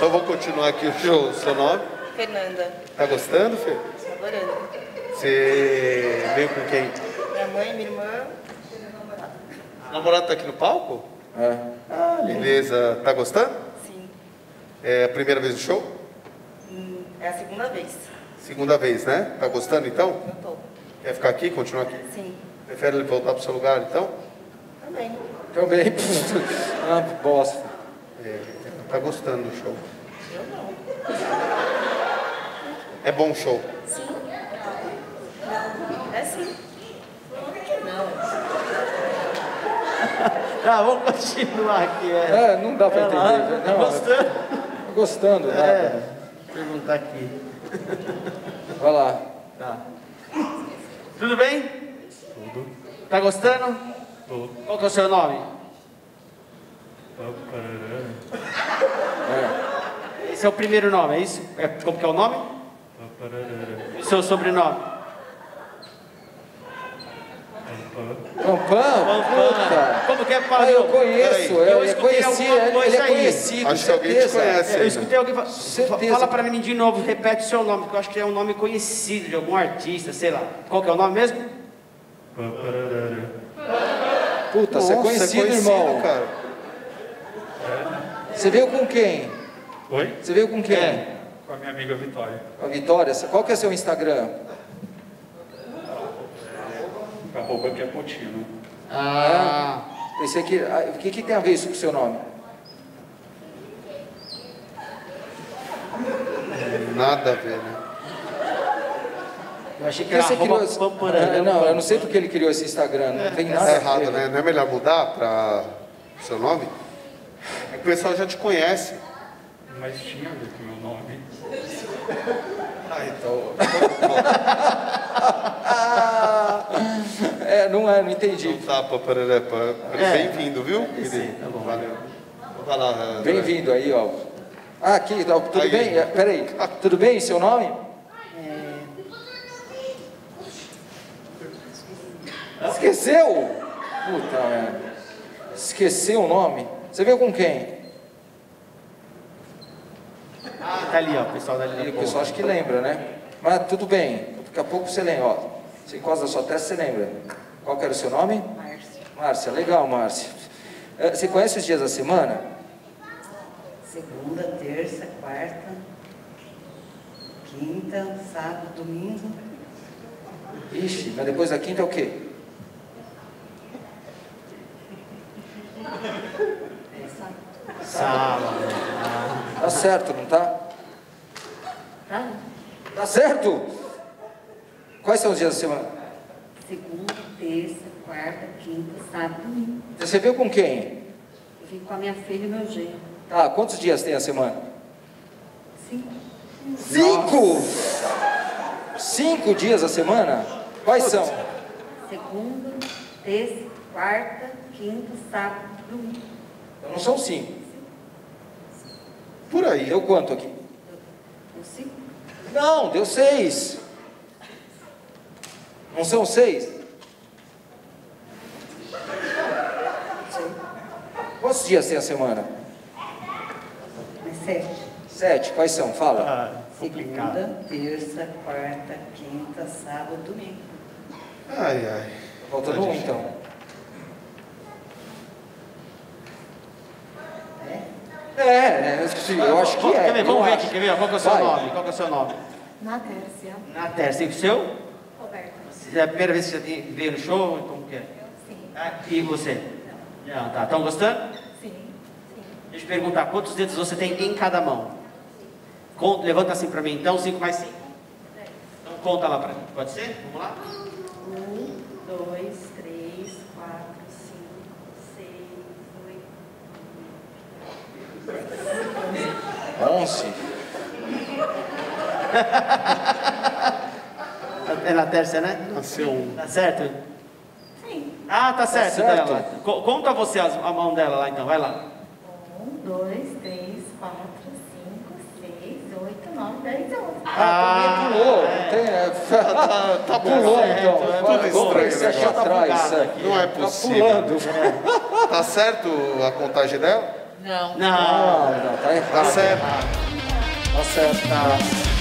Só vou continuar aqui o show. Seu nome? Fernanda. Tá gostando, Fê? Tô adorando. Você veio com quem? Minha mãe, minha irmã e meu namorado. O namorado tá aqui no palco? É. Ah, beleza. Tá gostando? Sim. É a primeira vez no show? É a segunda vez. Segunda vez, né? Tá gostando então? Eu tô. Quer ficar aqui, continuar aqui? Sim. Prefere ele voltar pro seu lugar então? Também. Também. Ah, bosta. É, tá gostando do show. Eu não. É bom o show. Sim. Não. É sim. Por que não? Ah, vamos continuar aqui. É. Não dá pra entender. Tá Não, gostando? tô gostando, nada. É. Perguntar aqui. Vai lá. Tá. Tudo bem? Tudo. Tá gostando? Tudo. Qual que é o seu nome? Esse é o primeiro nome, é isso? Como que é o nome? E o seu sobrenome? Pampam? Puta. Como que é? Ah, eu conheço, Peraí. Eu ele é escutei conhecido, alguma coisa ele é aí. conhecido, Acho que alguém te certeza. conhece. Eu escutei alguém falar. Certeza. Fala pra mim de novo, repete o seu nome, porque eu acho que é um nome conhecido de algum artista, sei lá. Qual que é o nome mesmo? Puta, você é Nossa, conhecido, irmão. cara. Você veio com quem? Oi? Você veio com quem? É. Com a minha amiga Vitória. A Vitória. Qual que é seu Instagram? Arroba que é Potino. Ah. Pensei que... O que tem a ver isso com o seu nome? Nada a ver, né? Eu achei que Por que era você criou arroba esse... Pamparana. Não, eu não sei porque ele criou esse Instagram. Não tem nada Tá a errado, ver. né? Não é melhor mudar para seu nome? É que o pessoal já te conhece. Mas tinha a ver com o meu nome. Ah, então. Não entendi. Não tá, papararapá. Bem-vindo, viu? Sim, tá bom. Valeu. Vai lá, André. Bem-vindo aí, ó. Ah, aqui, tudo Aí. bem? Peraí, tudo bem? Seu nome? Esqueceu? Puta merda. Esqueceu o nome? Você veio com quem? Tá ali, ó, o pessoal dali. E o pessoal acho que lembra, né? Mas tudo bem, daqui a pouco você lembra, ó. Você encosta a sua testa, você lembra. Qual que era o seu nome? Márcia. Márcia, legal, Márcia. Você conhece os dias da semana? Segunda, terça, quarta, quinta, sábado, domingo. Ixi, mas depois da quinta é o quê? Sábado. Tá certo, não tá? Tá? Tá certo? Quais são os dias da semana? Segunda, terça, quarta, quinta, sábado, domingo. Você veio com quem? Eu vim com a minha filha e meu genro. Tá, quantos dias tem a semana? 5. 5! 5 dias a semana? Quais são? Segunda, terça, quarta, quinta, sábado, domingo. Então não são 5. Por aí. Deu quanto aqui? Deu 5? Não, deu 6. Não são 6? Quantos dias tem a semana? É 7. 7. Quais são? Fala. Ah, complicado. Segunda, terça, quarta, quinta, sábado, domingo. Ai, ai. Faltando um, então. Eu acho que é. Quer ver? eu Vamos ver acho. aqui, quer ver? Qual que é o seu Vai. nome? Qual que é o seu nome? Na Tércia. Na terça. E o seu? Roberta. É a primeira vez que você veio no show? Como que é? Sim. Ah, e você? Não, tá. Estão gostando? Sim. Deixa eu perguntar, quantos dedos você tem em cada mão? Levanta assim pra mim, então, 5 mais 5. Então conta lá pra mim, pode ser? Vamos lá? 1, 2, 3, 4, 5, 6, 8. 11. É na terça, né? Nasceu um. Tá certo? Sim. Ah, tá certo, certo. dela. Conta você a mão dela lá então, vai lá. 1, 2, 3, 4, 5, 6, 8, 9, 10, 11. Ah, também pulou. é. Tá bom, Pulou, certo, então. é Vai, tudo vamos estranho, se né? achar Tá atrás. bugado aqui. Não é Tá possível. pulando. Tá certo a contagem dela? Não. Não. Não, tá errado. Tá certo. Tá certo. Tá.